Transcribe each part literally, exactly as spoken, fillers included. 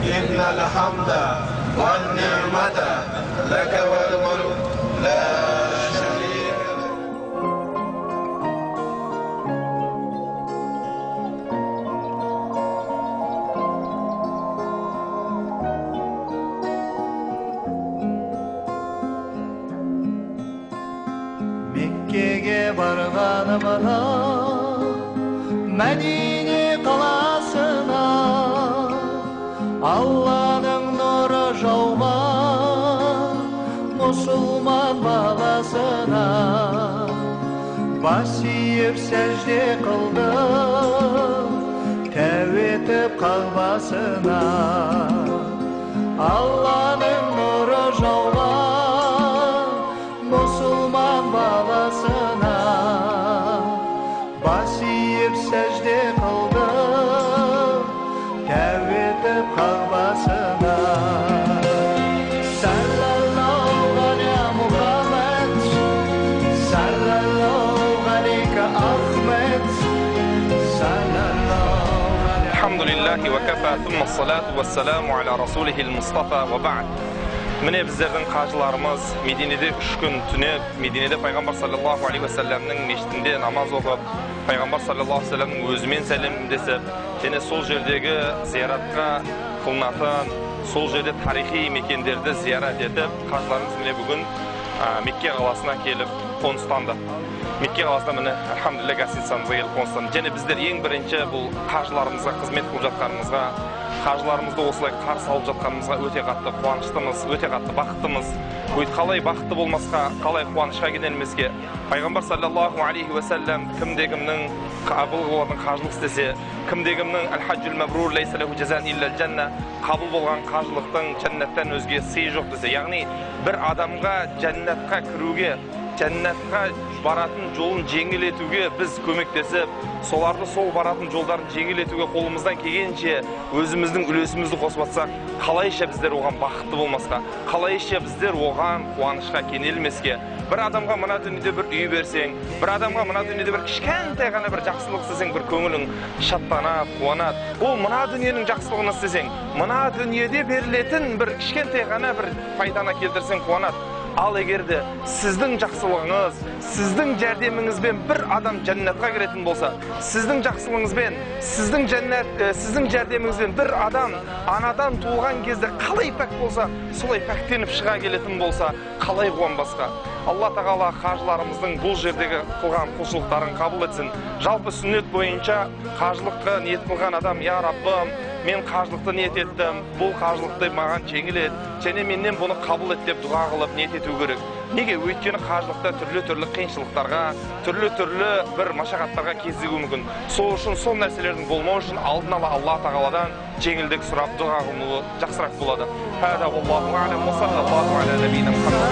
إن الحمد والنعمة لك والملك لا شريك لك. Mekke'ge barganımda Medine kalasına Allah'ın nuru jaugan Musulman balasına Baş iіп secde kıldı Tevbe etip kalbasına Allah'ın nuru jaugan Musulman balasına Baş iіп secde kıldı Tevbe etip kalbasına Sallallahu aleyhi Muhammed Sallallahu aleyhi Ahmet Sallallahu aleyhi Elhamdülillahi ve kefa thumma salatu ve selamu ala rasulihil Mustafa ve ba'd. Mine bizlerden qajılarımız Medine'de üç gün tünep, Medine'de Peygamber sallallahu aleyhi ve sellem'nin meşitinde namaz okup, Peygamber sallallahu aleyhi ve sellem'nin özümen selam desip, және сол жердегі зияратқа қылынатын, сол жерде тарихи мекендерді зиярат етіп, қажыларымыз міне бүгін Мекке қаласына келіп қоныстанды. Мекке қаласына міне альхамдулилля гостиницамызға келіп қоныстанды. Және біздер ең бірінші бұл қажыларымызға қызмет қылып жатқанымызға, қажыларымызды осылай қарсы алып жатқанымызға өте қатты қуаныштымыз, өте қатты бақыттымыз. Қалай бақытты болмасқа, қалай қуанышқа кенелмеске. Пайғамбар саллаллаху алейхи ва саллям кімде-кімнің қабыл болатын қажылық істесе, кімде-кімнің әл-хаджул мәбрур лейса лаху жазаан илля аль-жанна, қабыл болған қажылықтың жәннаттан өзге сый жоқ десе, яғни бір адамға жәннатқа кіруге, жәннатқа баратын жолын жеңіл етуге біз көмектесіп, соларды сол баратын жолдарын жеңіл етуге қолымыздан келгенше өзіміздің үлесімізді қосып жатсақ, қалайша біздер оған бақытты болмасқа, қалайша біздер оған қуанышқа кенелмеске. Бір адамға мына дүниеде бір үй берсең, бір адамға мына дүниеде бір кішкентай ғана бір жақсылық істесең, бір көңілің шаттанады, қуанады. Ол мына дүниенің жақсылығын істесең, мына дүниеде берілетін бір кішкентай ғана бір пайданы келтірсең қуанады. Ал егерде сіздің жақсылығыңыз, сіздің жәрдеміңізбен бір адам жәннатқа кіретін болса, сіздің жақсылығыңызбен, сіздің жәннат, сіздің жәрдеміңізбен бір адам анадан туылған кезде қалай пәк болса, солай пәктеніп шыға келетін болса, қалай қуанбасқа. Алла тағала қажыларымыздың бұл жердегі қылған құлшылықтарын қабыл етсін. Жалпы сүннет бойынша қажылыққа ниет қылған адам, я Раббым, мен қажылықты ниет еттім, бұл қажылықты маған жеңіл ет, және менен бұны қабыл ет деп дұға қылып ниет ету керек. Неге? Өйткені қажылықта түрлі-түрлі қиыншылықтарға, түрлі-түрлі бір машақаттарға кезігуі мүмкін. Сол үшін сол нәрселердің болмау үшін алдын ала Алла тағаладан жеңілдік сұрап дұға қылуы жақсырақ болады. Хада валлаху а'лам ва саллаллаху аля набийина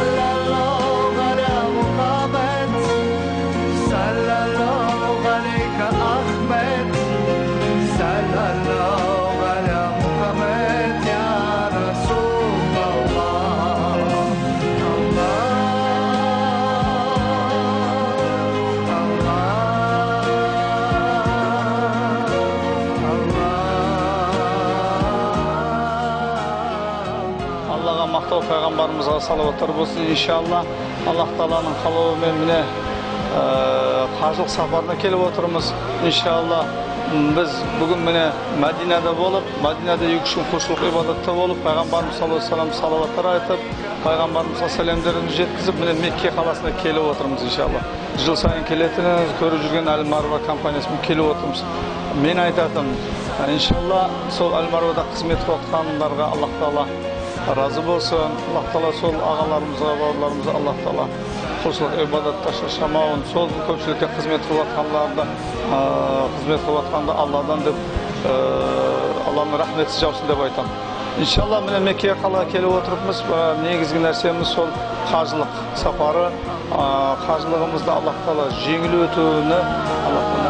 мақтау пайғамбарымызға салауаттар болсын. Иншалла Аллах Тағаланың қалауымен міне қажылық сапарына келіп отырмыз. Иншалла біз бүгін міне Мәдинада болып, Мәдинада екі үш күн құлшылық ибадатта болып, пайғамбарымыз саллаллаху алейхи ва саллям салауаттар айтып, пайғамбарымызға сәлемдерін жеткізіп, міне Мекке қаласына келіп отырмыз. Иншалла жыл сайын келетініміз, көріп жүрген Әл-Марва компаниясымен келіп отырмыз. Мен айтатым, иншалла сол Әл-Марвада қызмет қылатқандарға Аллах Тағала разы болсын. Аллах Тағала сол ағаларымызға, бауырларымызға Аллах Тағала құлшылық ибадатта шаршамауын, сол көпшілікке қызмет қылатқандарды, қызмет қылатқанды Алладан деп, Алланың рахметі жаусын деп айтам. Иншалла міне Меккеге қалаға келіп отырмыз. Негізгі нәрсеміз сол қажылық сапары. Қажылығымызды Аллах Тағала жеңіл өтуіне Аллах